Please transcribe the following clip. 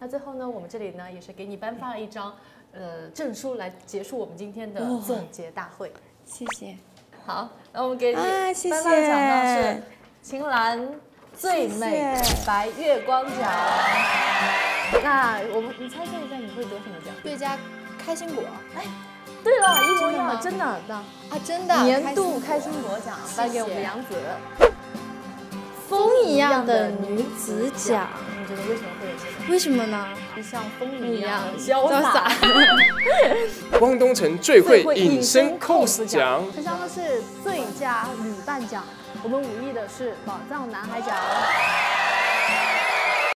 那最后呢，我们这里呢也是给你颁发了一张证书来结束我们今天的总结大会。 谢谢。 好，那我们给你谢谢颁发的奖项是秦岚最美白月光奖。那你猜测一下你会得什么奖？ 最佳开心果。 哎，对了，一模一样，真的真的。 年度开心果奖颁给我们杨子。 风一样的女子奖， 你觉得为什么会有这个？ 为什么呢？ 就像风一样潇洒。 汪东城最会隐身 cos 奖， 这项呢是最佳女伴奖。我们5亿的是宝藏男孩奖。